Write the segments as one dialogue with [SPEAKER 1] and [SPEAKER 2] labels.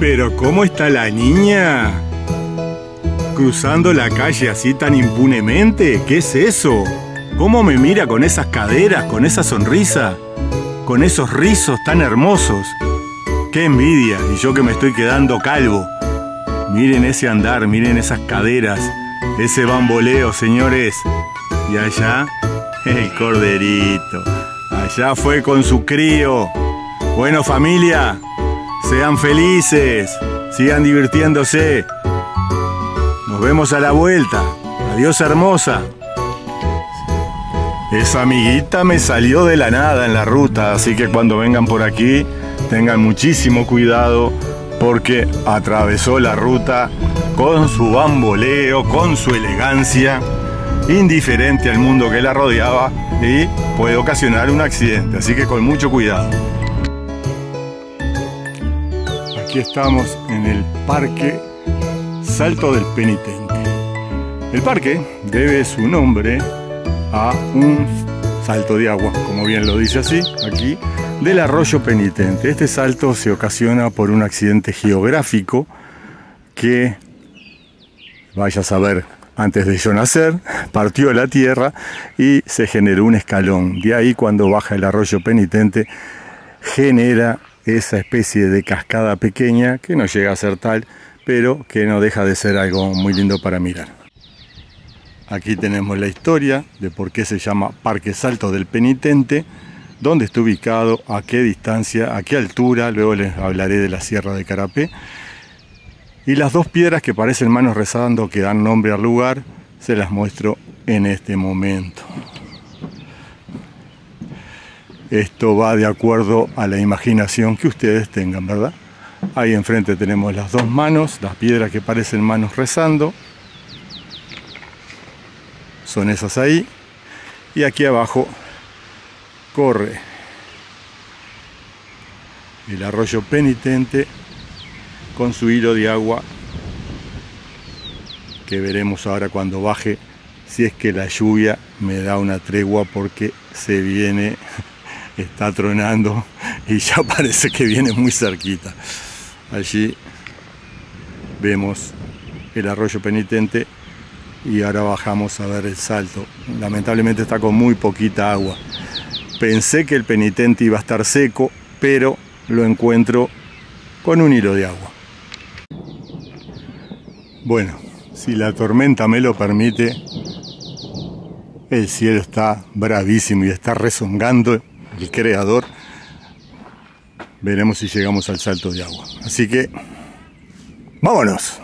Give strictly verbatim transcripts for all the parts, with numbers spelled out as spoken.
[SPEAKER 1] Pero ¿cómo está la niña? ¿Cruzando la calle así tan impunemente? ¿Qué es eso? ¿Cómo me mira con esas caderas, con esa sonrisa? Con esos rizos tan hermosos. ¡Qué envidia! Y yo que me estoy quedando calvo. Miren ese andar, miren esas caderas. Ese bamboleo, señores. Y allá, el corderito. Allá fue con su crío. Bueno, familia, sean felices. Sigan divirtiéndose. Nos vemos a la vuelta. Adiós, hermosa. Esa amiguita me salió de la nada en la ruta, así que cuando vengan por aquí, tengan muchísimo cuidado porque atravesó la ruta con su bamboleo, con su elegancia, indiferente al mundo que la rodeaba y puede ocasionar un accidente, así que con mucho cuidado. Aquí estamos en el Parque Salto del Penitente. El parque debe su nombre a un salto de agua, como bien lo dice así, aquí, del arroyo Penitente. Este salto se ocasiona por un accidente geográfico que, vaya a saber, antes de yo nacer, partió la tierra y se generó un escalón. De ahí, cuando baja el arroyo Penitente, genera esa especie de cascada pequeña que no llega a ser tal, pero que no deja de ser algo muy lindo para mirar. Aquí tenemos la historia de por qué se llama Parque Salto del Penitente, dónde está ubicado, a qué distancia, a qué altura, luego les hablaré de la Sierra de Carapé. Y las dos piedras que parecen manos rezando que dan nombre al lugar, se las muestro en este momento. Esto va de acuerdo a la imaginación que ustedes tengan, ¿verdad? Ahí enfrente tenemos las dos manos, las piedras que parecen manos rezando. Son esas ahí. Y aquí abajo corre el arroyo Penitente con su hilo de agua que veremos ahora cuando baje, si es que la lluvia me da una tregua, porque se viene, está tronando y ya parece que viene muy cerquita. Allí vemos el arroyo Penitente y ahora bajamos a ver el salto. Lamentablemente está con muy poquita agua. Pensé que el Penitente iba a estar seco, pero lo encuentro con un hilo de agua. Bueno, si la tormenta me lo permite, el cielo está bravísimo y está rezongando el creador. Veremos si llegamos al salto de agua. Así que, ¡vámonos!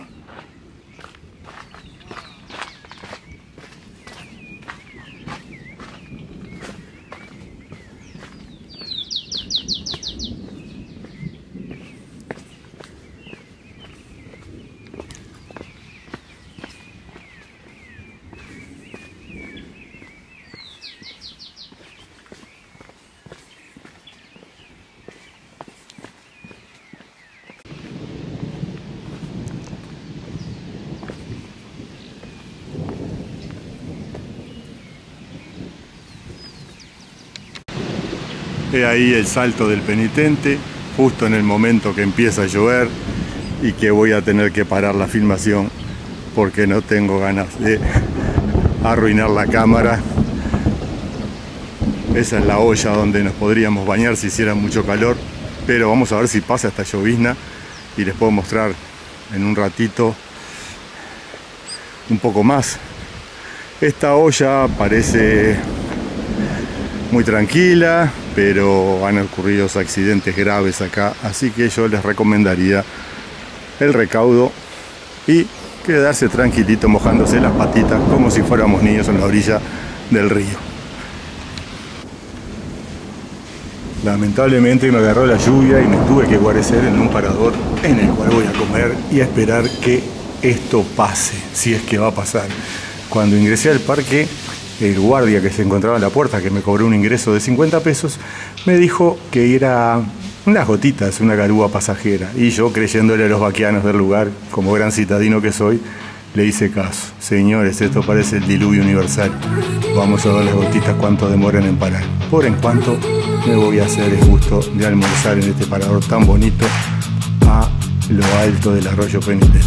[SPEAKER 1] He ahí el salto del Penitente, justo en el momento que empieza a llover y que voy a tener que parar la filmación porque no tengo ganas de arruinar la cámara. Esa es la olla donde nos podríamos bañar si hiciera mucho calor, pero vamos a ver si pasa esta llovizna y les puedo mostrar en un ratito un poco más. Esta olla parece muy tranquila, pero han ocurrido accidentes graves acá, así que yo les recomendaría el recaudo y quedarse tranquilito mojándose las patitas como si fuéramos niños en la orilla del río. Lamentablemente me agarró la lluvia y me tuve que guarecer en un parador en el cual voy a comer y a esperar que esto pase, si es que va a pasar. Cuando ingresé al parque, el guardia que se encontraba en la puerta, que me cobró un ingreso de cincuenta pesos, me dijo que era unas gotitas, una garúa pasajera. Y yo, creyéndole a los vaqueanos del lugar, como gran citadino que soy, le hice caso. Señores, esto parece el diluvio universal. Vamos a ver las gotitas cuánto demoran en parar. Por en cuanto me voy a hacer el gusto de almorzar en este parador tan bonito a lo alto del arroyo Penitente.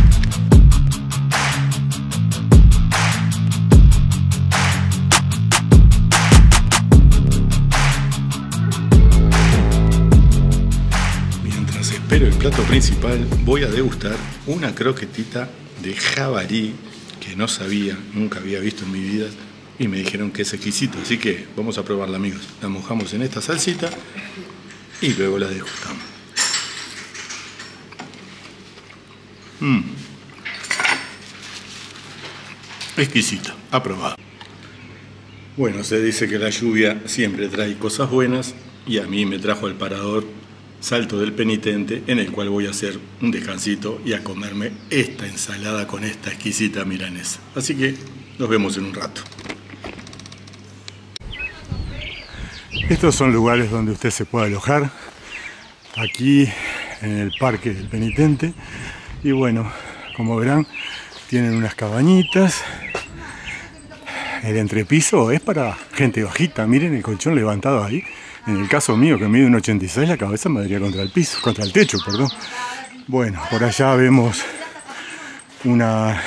[SPEAKER 1] Mientras espero el plato principal, voy a degustar una croquetita de jabalí que no sabía, nunca había visto en mi vida, y me dijeron que es exquisito, así que vamos a probarla, amigos. La mojamos en esta salsita y luego la degustamos. Mmm. Exquisita, aprobado. Bueno, se dice que la lluvia siempre trae cosas buenas y a mí me trajo el parador Salto del Penitente, en el cual voy a hacer un descansito y a comerme esta ensalada con esta exquisita milanesa. Así que nos vemos en un rato. Estos son lugares donde usted se puede alojar, aquí en el Parque del Penitente. Y bueno, como verán, tienen unas cabañitas. El entrepiso es para gente bajita. Miren el colchón levantado ahí. En el caso mío, que mide un ochenta y seis, la cabeza me daría contra el piso, contra el techo, perdón. Bueno, por allá vemos una,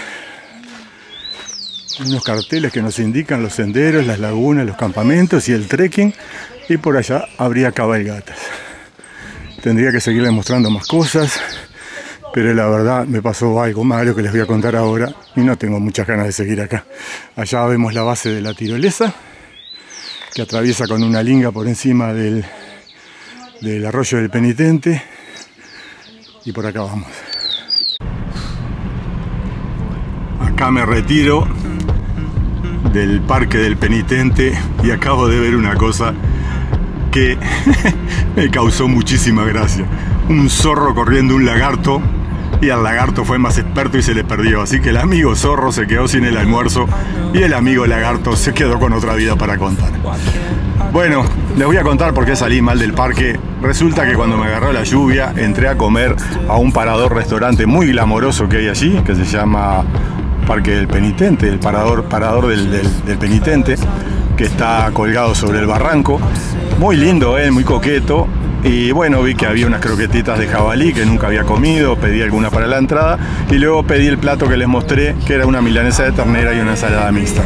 [SPEAKER 1] unos carteles que nos indican los senderos, las lagunas, los campamentos y el trekking. Y por allá habría cabalgatas. Tendría que seguirles mostrando más cosas, pero la verdad me pasó algo malo que les voy a contar ahora y no tengo muchas ganas de seguir acá. Allá vemos la base de la tirolesa, que atraviesa con una linga por encima del, del arroyo del Penitente. Y por acá vamos. Acá me retiro del Parque del Penitente y acabo de ver una cosa que me causó muchísima gracia. Un zorro corriendo un lagarto, y el lagarto fue más experto y se le perdió. Así que el amigo zorro se quedó sin el almuerzo y el amigo lagarto se quedó con otra vida para contar. Bueno, les voy a contar por qué salí mal del parque. Resulta que cuando me agarró la lluvia entré a comer a un parador restaurante muy glamoroso que hay allí, que se llama Parque del Penitente, el parador, parador del, del, del Penitente, que está colgado sobre el barranco. Muy lindo, ¿eh? Muy coqueto. Y bueno, vi que había unas croquetitas de jabalí que nunca había comido, pedí alguna para la entrada y luego pedí el plato que les mostré, que era una milanesa de ternera y una ensalada mixta.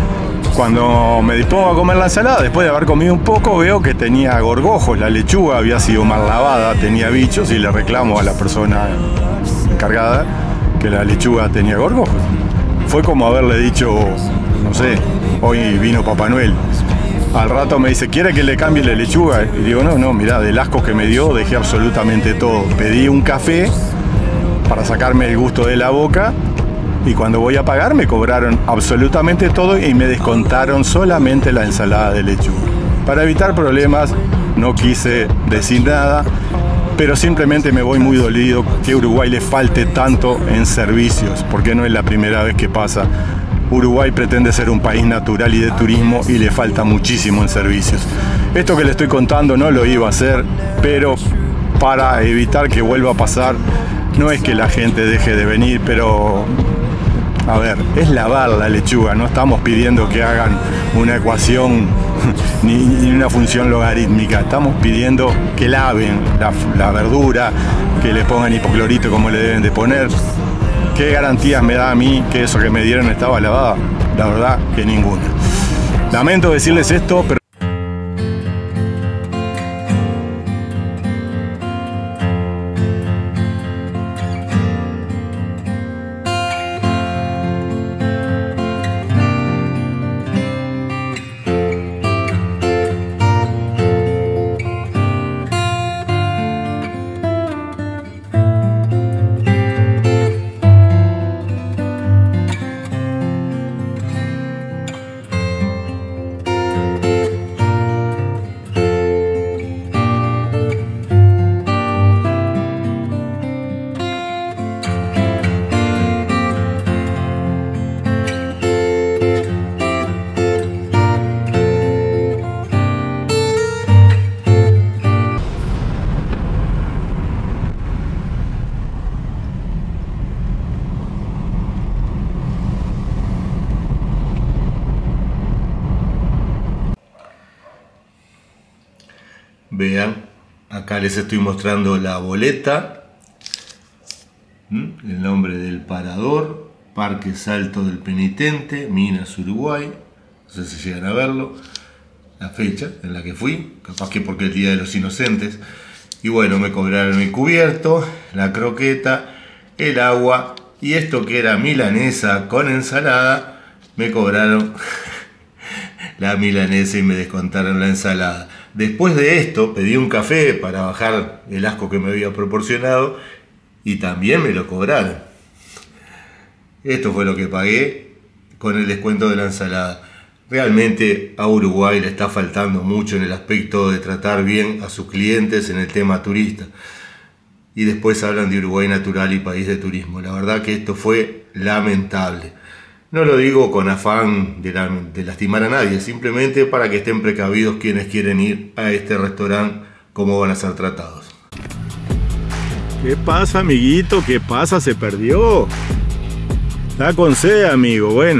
[SPEAKER 1] Cuando me dispongo a comer la ensalada, después de haber comido un poco, veo que tenía gorgojos, la lechuga había sido mal lavada, tenía bichos, y le reclamo a la persona encargada que la lechuga tenía gorgojos. Fue como haberle dicho, no sé, hoy vino Papá Noel. Al rato me dice, ¿quiere que le cambie la lechuga? Y digo, no, no, mirá, del asco que me dio dejé absolutamente todo. Pedí un café para sacarme el gusto de la boca y cuando voy a pagar me cobraron absolutamente todo y me descontaron solamente la ensalada de lechuga. Para evitar problemas no quise decir nada, pero simplemente me voy muy dolido que a Uruguay le falte tanto en servicios, porque no es la primera vez que pasa. Uruguay pretende ser un país natural y de turismo y le falta muchísimo en servicios. Esto que le estoy contando no lo iba a hacer, pero para evitar que vuelva a pasar, no es que la gente deje de venir, pero a ver, es lavar la lechuga, no estamos pidiendo que hagan una ecuación ni, ni una función logarítmica, estamos pidiendo que laven la, la verdura, que le pongan hipoclorito como le deben de poner. ¿Qué garantías me da a mí que eso que me dieron estaba lavada? La verdad que ninguna. Lamento decirles esto, pero... Vean, acá les estoy mostrando la boleta ¿Mm? El nombre del parador, Parque Salto del Penitente, Minas, Uruguay. No sé si llegan a verlo. La fecha en la que fui, capaz que porque el Día de los Inocentes. Y bueno, me cobraron el cubierto, la croqueta, el agua y esto que era milanesa con ensalada, me cobraron la milanesa y me descontaron la ensalada. Después de esto pedí un café para bajar el asco que me había proporcionado y también me lo cobraron. Esto fue lo que pagué con el descuento de la ensalada. Realmente a Uruguay le está faltando mucho en el aspecto de tratar bien a sus clientes en el tema turista. Y después hablan de Uruguay natural y país de turismo. La verdad que esto fue lamentable. No lo digo con afán de, la, de lastimar a nadie, simplemente para que estén precavidos quienes quieren ir a este restaurante, cómo van a ser tratados. ¿Qué pasa, amiguito? ¿Qué pasa? Se perdió. Está con sed, amigo. Bueno.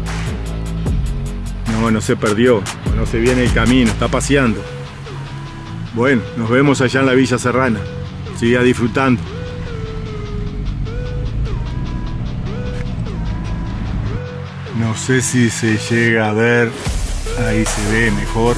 [SPEAKER 1] No, no se perdió. No se viene el camino. Está paseando. Bueno, nos vemos allá en la Villa Serrana. Siga disfrutando. No sé si se llega a ver. Ahí se ve mejor.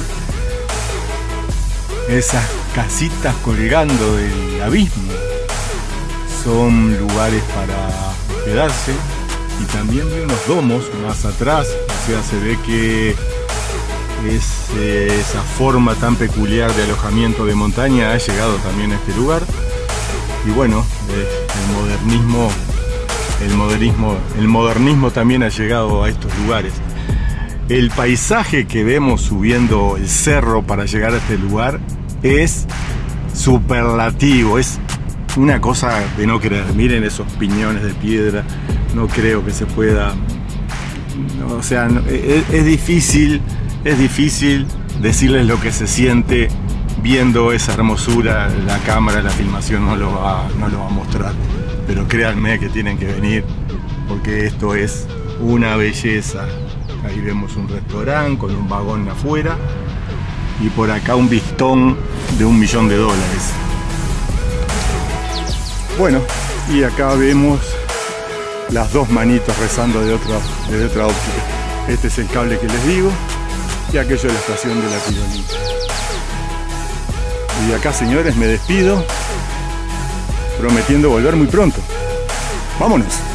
[SPEAKER 1] Esas casitas colgando del abismo. Son lugares para hospedarse. Y también hay unos domos más atrás. O sea, se ve que es, eh, esa forma tan peculiar de alojamiento de montaña ha llegado también a este lugar. Y bueno, eh, el modernismo, el modernismo, el modernismo también ha llegado a estos lugares. El paisaje que vemos subiendo el cerro para llegar a este lugar es superlativo, es una cosa de no creer. Miren esos piñones de piedra, no creo que se pueda. O sea, es, es difícil, es difícil decirles lo que se siente viendo esa hermosura. La cámara, la filmación no lo va, no lo va a mostrar, pero créanme que tienen que venir porque esto es una belleza. Ahí vemos un restaurante con un vagón afuera y por acá un vistón de un millón de dólares. Bueno, y acá vemos las dos manitos rezando de otra, de otra óptica. Este es el cable que les digo y aquello es la estación de la Pirolita. Y de acá, señores, me despido prometiendo volver muy pronto. ¡Vámonos!